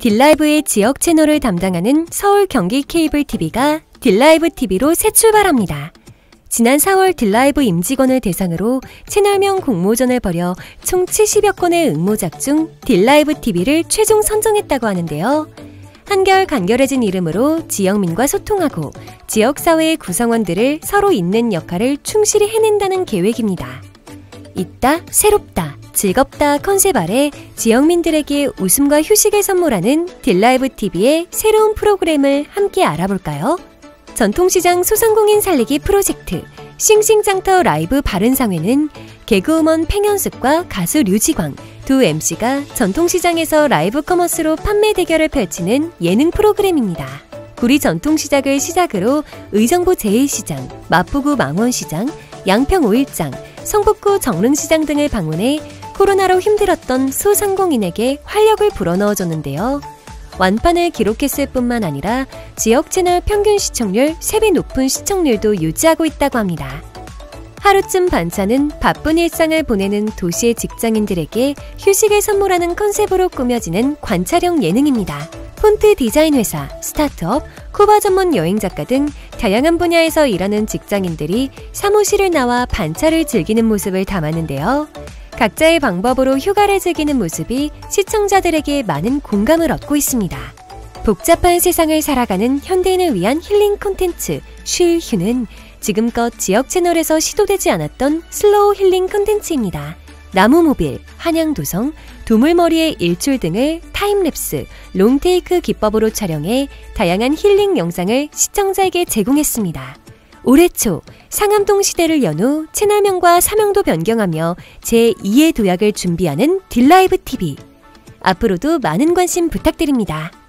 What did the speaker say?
딜라이브의 지역 채널을 담당하는 서울 경기 케이블 TV가 딜라이브 TV로 새 출발합니다. 지난 4월 딜라이브 임직원을 대상으로 채널명 공모전을 벌여 총 70여 건의 응모작 중 딜라이브 TV를 최종 선정했다고 하는데요. 한결 간결해진 이름으로 지역민과 소통하고 지역사회의 구성원들을 서로 잇는 역할을 충실히 해낸다는 계획입니다. 있다, 새롭다, 즐겁다 컨셉 아래 지역민들에게 웃음과 휴식을 선물하는 딜라이브 TV의 새로운 프로그램을 함께 알아볼까요? 전통시장 소상공인 살리기 프로젝트 싱싱장터 라이브 바른상회는 개그우먼 팽현숙과 가수 류지광 두 MC가 전통시장에서 라이브 커머스로 판매 대결을 펼치는 예능 프로그램입니다. 구리 전통시장을 시작으로 의정부 제1시장, 마포구 망원시장, 양평 5일장, 성북구 정릉시장 등을 방문해 코로나로 힘들었던 소상공인에게 활력을 불어넣어줬는데요. 완판을 기록했을 뿐만 아니라 지역 채널 평균 시청률 3배 높은 시청률도 유지하고 있다고 합니다. 하루쯤 반차는 바쁜 일상을 보내는 도시의 직장인들에게 휴식을 선물하는 컨셉으로 꾸며지는 관찰형 예능입니다. 폰트 디자인 회사, 스타트업, 쿠바 전문 여행작가 등 다양한 분야에서 일하는 직장인들이 사무실을 나와 반차를 즐기는 모습을 담았는데요. 각자의 방법으로 휴가를 즐기는 모습이 시청자들에게 많은 공감을 얻고 있습니다. 복잡한 세상을 살아가는 현대인을 위한 힐링 콘텐츠 쉴 휴는 지금껏 지역 채널에서 시도되지 않았던 슬로우 힐링 콘텐츠입니다. 나무모빌, 한양도성, 도물머리의 일출 등을 타임랩스, 롱테이크 기법으로 촬영해 다양한 힐링 영상을 시청자에게 제공했습니다. 올해 초 상암동 시대를 연 후 채널명과 사명도 변경하며 제2의 도약을 준비하는 딜라이브 TV. 앞으로도 많은 관심 부탁드립니다.